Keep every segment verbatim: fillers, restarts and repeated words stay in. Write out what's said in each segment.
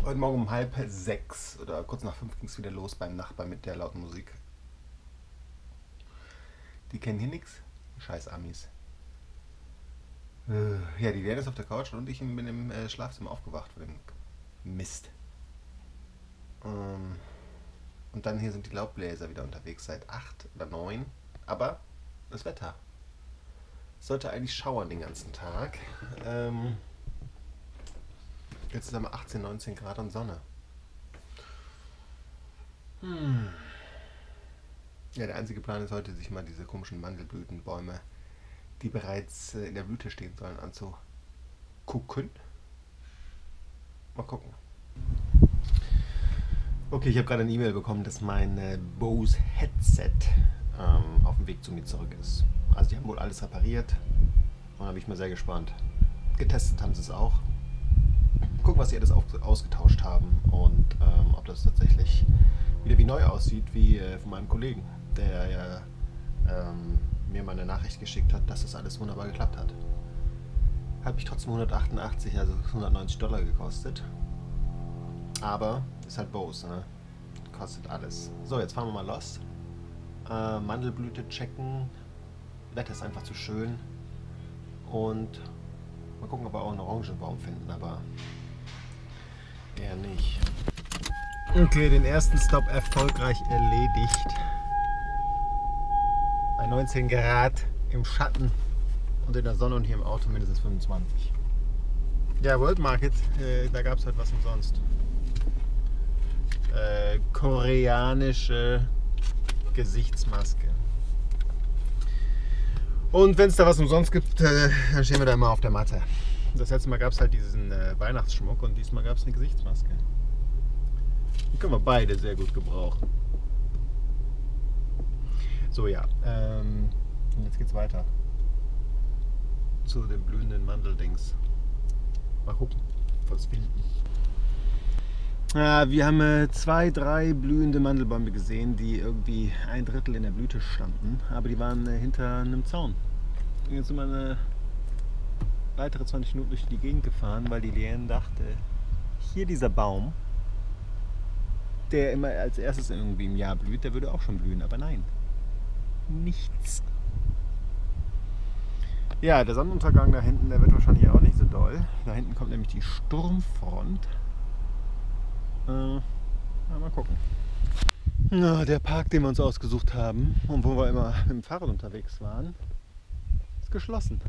Heute Morgen um halb sechs oder kurz nach fünf ging es wieder los beim Nachbarn mit der lauten Musik. Die kennen hier nichts. Scheiß Amis. Äh, ja, die Lea ist auf der Couch und ich bin im äh, Schlafzimmer aufgewacht von dem Mist. Ähm, und dann hier sind die Laubbläser wieder unterwegs seit acht oder neun. Aber das Wetter. Es sollte eigentlich schauern den ganzen Tag. Ähm, jetzt ist es achtzehn, neunzehn Grad und Sonne. Hm. Ja, der einzige Plan ist heute, sich mal diese komischen Mandelblütenbäume, die bereits äh, in der Blüte stehen sollen, anzugucken. Mal gucken. Okay, ich habe gerade eine E-Mail bekommen, dass mein äh, Bose Headset ähm, auf dem Weg zu mir zurück ist. Also die haben wohl alles repariert und da bin ich mal sehr gespannt. Getestet haben sie es auch. Gucken, was sie alles auf, ausgetauscht haben und ähm, ob das tatsächlich wieder wie neu aussieht, wie äh, von meinem Kollegen, der ja ähm, mir mal eine Nachricht geschickt hat, dass das alles wunderbar geklappt hat. Hat mich trotzdem hundertachtundachtzig, also hundertneunzig Dollar gekostet. Aber ist halt Bose, ne? Kostet alles. So, jetzt fahren wir mal los. Äh, Mandelblüte checken. Wetter ist einfach zu schön. Und mal gucken, ob wir auch einen Orangenbaum finden, aber eher nicht. Okay, den ersten Stop erfolgreich erledigt. Bei neunzehn Grad im Schatten und in der Sonne und hier im Auto mindestens fünfundzwanzig. Ja, World Market, äh, da gab es halt was umsonst. Äh, koreanische Gesichtsmaske. Und wenn es da was umsonst gibt, äh, dann stehen wir da immer auf der Matte. Das letzte Mal gab es halt diesen äh, Weihnachtsschmuck und diesmal gab es eine Gesichtsmaske. Die können wir beide sehr gut gebrauchen. So, ja. Ähm, und jetzt geht's weiter. Zu dem blühenden Mandeldings. Mal gucken, was wir finden. Ja, wir haben äh, zwei, drei blühende Mandelbäume gesehen, die irgendwie ein Drittel in der Blüte standen. Aber die waren äh, hinter einem Zaun. Und jetzt sind wir eine weitere zwanzig Minuten durch die Gegend gefahren, weil die Leanne dachte, hier dieser Baum, der immer als erstes irgendwie im Jahr blüht, der würde auch schon blühen, aber nein. Nichts. Ja, der Sonnenuntergang da hinten, der wird wahrscheinlich auch nicht so doll. Da hinten kommt nämlich die Sturmfront. Äh, ja, mal gucken. Na, der Park, den wir uns ausgesucht haben und wo wir immer mit dem Fahrrad unterwegs waren, ist geschlossen.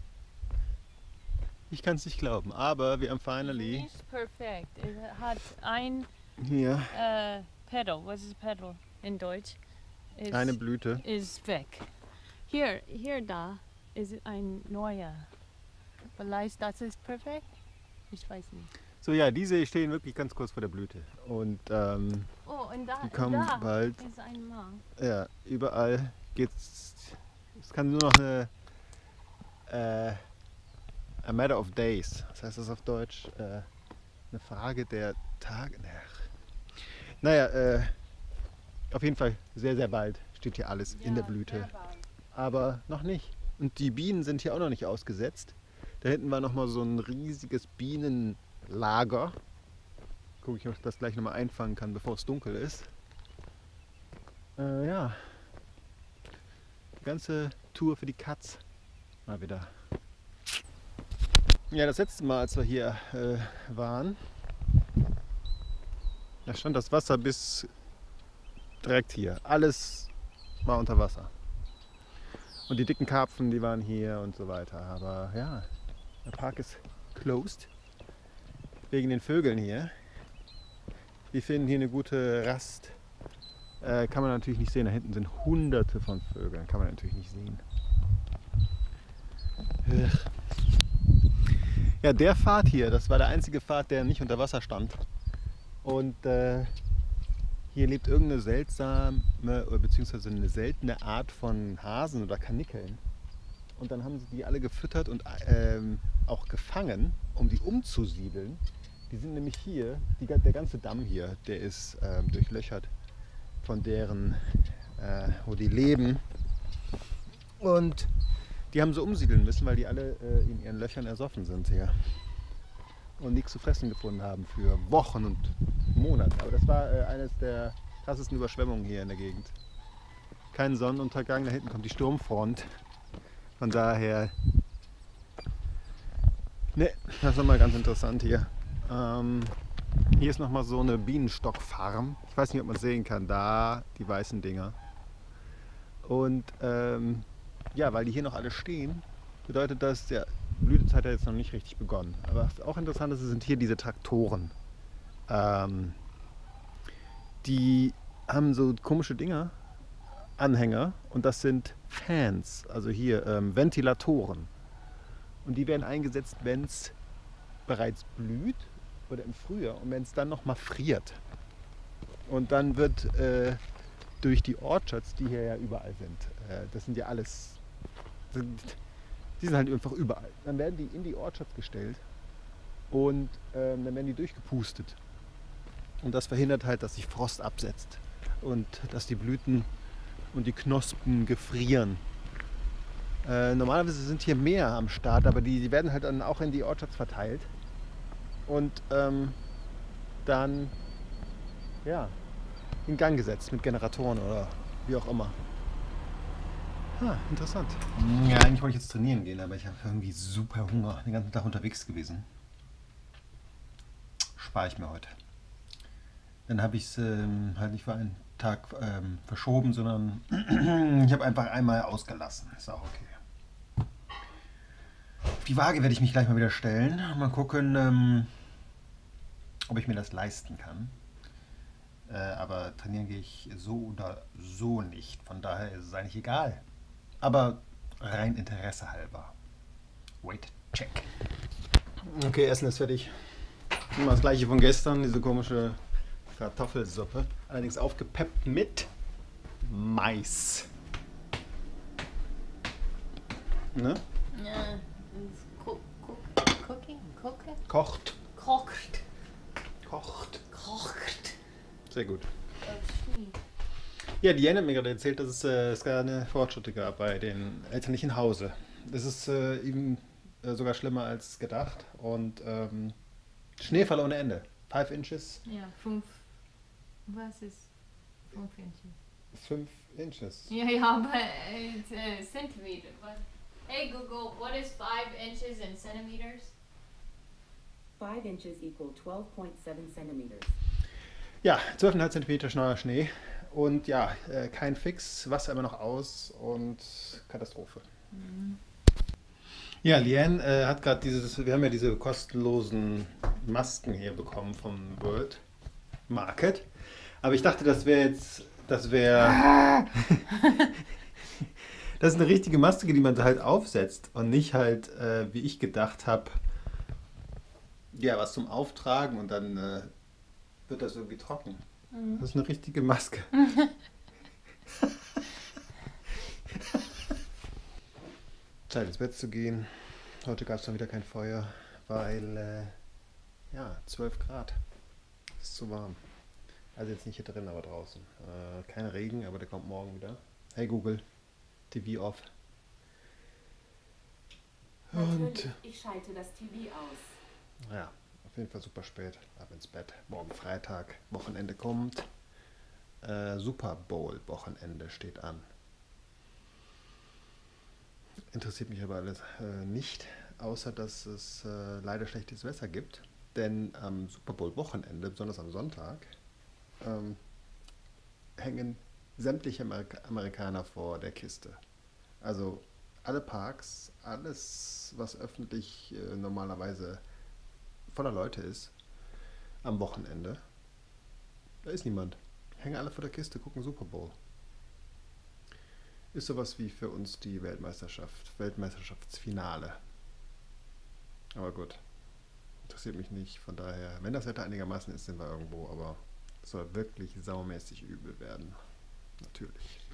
Ich kann es nicht glauben, aber wir haben finally... It's perfect. Es hat ein Hier äh, Petal. Was ist Petal in Deutsch? Ist, eine Blüte. ist weg. Hier, hier da ist ein neuer. Vielleicht das ist perfekt? Ich weiß nicht. So, ja, diese stehen wirklich ganz kurz vor der Blüte. Und ähm, Oh, und da, die kommen da bald. ist ein Mann. Ja, überall geht's. Es kann nur noch eine. Äh, a matter of days. Was heißt das auf Deutsch? Äh, eine Frage der Tage. Naja, äh, auf jeden Fall sehr, sehr bald steht hier alles in der Blüte. sehr bald. Aber noch nicht. Und die Bienen sind hier auch noch nicht ausgesetzt. Da hinten war noch mal so ein riesiges Bienenlager. Gucke ich, ob ich das gleich noch mal einfangen kann, bevor es dunkel ist. Äh, ja. Die ganze Tour für die Katz. Mal wieder. Ja, das letzte Mal, als wir hier äh, waren, da stand das Wasser bis direkt hier. Alles war unter Wasser. Und die dicken Karpfen, die waren hier und so weiter. Aber ja, der Park ist closed. Wegen den Vögeln hier. Die finden hier eine gute Rast. Äh, kann man natürlich nicht sehen. Da hinten sind hunderte von Vögeln. Kann man natürlich nicht sehen. Ja, der Pfad hier, das war der einzige Pfad, der nicht unter Wasser stand. Und äh, hier lebt irgendeine seltsame, beziehungsweise eine seltene Art von Hasen oder Kanickeln. Und dann haben sie die alle gefüttert und ähm, auch gefangen, um die umzusiedeln. Die sind nämlich hier, die, der ganze Damm hier, der ist ähm, durchlöchert von deren, äh, wo die leben. Und die haben sie umsiedeln müssen, weil die alle äh, in ihren Löchern ersoffen sind hier. und nichts zu fressen gefunden haben für Wochen und Monate. Aber das war äh, eines der krassesten Überschwemmungen hier in der Gegend. Kein Sonnenuntergang, da hinten kommt die Sturmfront. Von daher, ne, das ist nochmal ganz interessant hier. Ähm, hier ist nochmal so eine Bienenstockfarm. Ich weiß nicht, ob man es sehen kann. Da, die weißen Dinger. Und ähm, ja, weil die hier noch alle stehen, bedeutet das, der Blütezeit hat jetzt noch nicht richtig begonnen. Aber was auch interessant ist, sind hier diese Traktoren. Ähm, die haben so komische Dinger, Anhänger, und das sind Fans, also hier ähm, Ventilatoren. Und die werden eingesetzt, wenn es bereits blüht oder im Frühjahr und wenn es dann noch mal friert. Und dann wird äh, durch die Orchards, die hier ja überall sind, äh, das sind ja alles, sind, die sind halt einfach überall. Dann werden die in die Orchards gestellt und ähm, dann werden die durchgepustet. Und das verhindert halt, dass sich Frost absetzt und dass die Blüten und die Knospen gefrieren. Äh, normalerweise sind hier mehr am Start, aber die, die werden halt dann auch in die Orchards verteilt und ähm, dann ja, in Gang gesetzt mit Generatoren oder wie auch immer. Ah, interessant. Ja, eigentlich wollte ich jetzt trainieren gehen, aber ich habe irgendwie super Hunger. Den ganzen Tag unterwegs gewesen. Spare ich mir heute. Dann habe ich es ähm, halt nicht für einen Tag ähm, verschoben, sondern ich habe einfach einmal ausgelassen. Ist auch okay. Auf die Waage werde ich mich gleich mal wieder stellen. Mal gucken, ähm, ob ich mir das leisten kann. Äh, aber trainieren gehe ich so oder so nicht. Von daher ist es eigentlich egal. Aber rein Interesse halber. Wait, check. Okay, Essen ist fertig. Immer das gleiche von gestern, diese komische Kartoffelsuppe. Allerdings aufgepeppt mit Mais. Ne? Ja, it's cook, cook, cooking, cooking, Kocht. kocht, Kocht. kocht. Sehr gut. Oh, sweet. Ja, Diane hat mir gerade erzählt, dass es, äh, es keine Fortschritte gab bei den elterlichen Hause. Das ist äh, eben äh, sogar schlimmer als gedacht. Und ähm, Schneefall ohne Ende. Five inches. Ja, fünf. Was ist fünf Inches? Fünf inches. Ja, ja, aber it's uh, centimeter. But hey Google, what is five inches in centimeters? five inches equal twelve point seven centimeters. Ja, zwölf Komma fünf Zentimeter neuer Schnee. Und ja, äh, kein Fix, Wasser immer noch aus und Katastrophe. Mhm. Ja, Liane äh, hat gerade dieses, wir haben ja diese kostenlosen Masken hier bekommen vom World Market. Aber ich dachte, das wäre jetzt, das wäre, das ist eine richtige Maske, die man halt aufsetzt und nicht halt, äh, wie ich gedacht habe, ja, was zum Auftragen und dann äh, wird das irgendwie trocken. Mhm. Das ist eine richtige Maske. Zeit ins Bett zu gehen. Heute gab es dann wieder kein Feuer, weil äh, ja, zwölf Grad. Ist zu warm. Also jetzt nicht hier drin, aber draußen. Äh, kein Regen, aber der kommt morgen wieder. Hey Google, T V off. Und Natürlich, ich schalte das T V aus. ja, auf jeden Fall super spät. Ab ins Bett. Morgen Freitag, Wochenende kommt. Äh, Super Bowl Wochenende steht an. Interessiert mich aber alles äh, nicht, außer dass es äh, leider schlechtes Wetter gibt. Denn am Super Bowl Wochenende, besonders am Sonntag, ähm, hängen sämtliche Amerika- Amerikaner vor der Kiste. Also alle Parks, alles, was öffentlich äh, normalerweise voller Leute ist, am Wochenende, da ist niemand. Hängen alle vor der Kiste, gucken Super Bowl. Ist sowas wie für uns die Weltmeisterschaft, Weltmeisterschaftsfinale. Aber gut, interessiert mich nicht. Von daher, wenn das Wetter einigermaßen ist, sind wir irgendwo, aber es soll wirklich saumäßig übel werden. Natürlich.